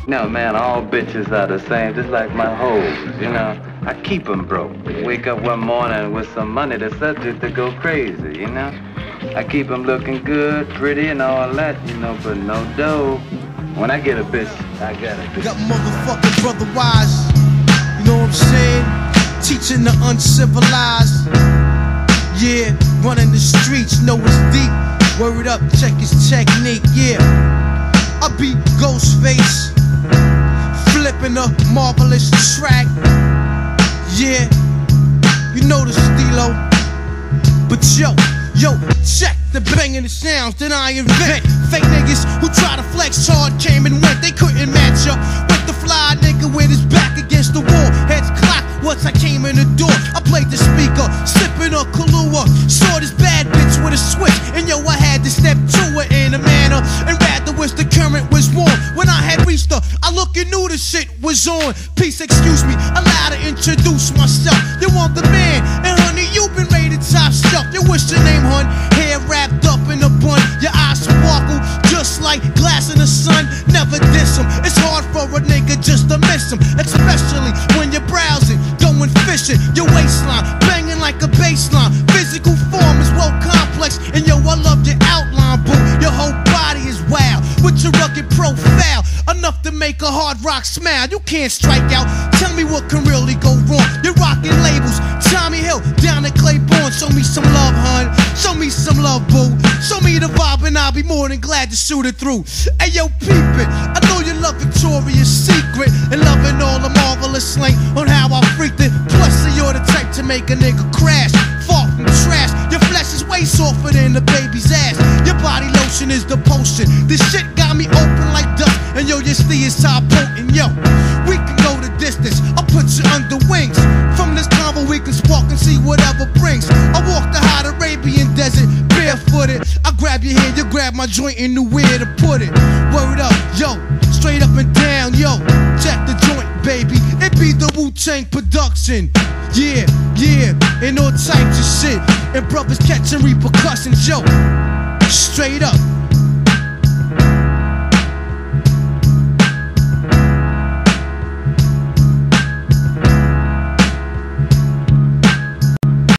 No, man, all bitches are the same, just like my hoes, you know. I keep them broke. Wake up one morning with some money, the subject to go crazy, you know. I keep them looking good, pretty, and all that, you know, but no dough. When I get a bitch, I got a bitch. Got motherfucking brother wise, you know what I'm saying? Teaching the uncivilized. Yeah, running the streets, know it's deep. Word up, check his technique, yeah. I beat Ghostface, flipping a marvelous track. Yeah, you know the stilo. But yo, check the banging the sounds that I invent. Fake niggas who try to flex hard came and went. They couldn't match up with the fly nigga with his back against the wall. Heads clock once I came in the door. I played the speaker, sipping a Kahlua. Saw this bad bitch with a switch, and yo, I had to step to her in a manner and rather wish the current was warm. When I had reached her, I looked and knew the shit was on. Peace, excuse me, allowed to introduce myself. You want the man, and honey, you been rated top shelf. You wish your name, hun, hair wrapped up in a bun. Your eyes sparkle just like glass in the sun. Never diss him. It's hard for a nigga just to miss him, especially when you're browsing, going fishing. Your waistline banging like a baseline. Physical form is well complex, and yo, I love your outline, boo. Your whole body is wild with your rugged profile, enough to make a hard rock smile. You can't strike out. Tell me what can really go wrong. You're rocking labels. Tommy Hill down at Claiborne. Show me some love, hun. Show me some love, boo. Show me the vibe, and I'll be more than glad to shoot it through. Hey, yo, peep it. I know you love Victoria's Secret and loving all the marvelous slang on how I freaked it. Plus, you're the type to make a nigga crash. Far from trash. Your flesh is way softer than the baby's ass. Your body lotion is the potion. This shit got me open like dust, and yo, your stee is top potent. Yo, we can go the distance. I'll put you under wings. From this convo we can spark and see whatever brings. I walk the hot Arabian desert barefooted. I grab your hand, you grab my joint and knew where to put it. Word up, yo, straight up and down, yo. Check the joint, baby. It be the wu-tang production. Yeah, and all types of shit. And brothers catching repercussions, yo. Straight up.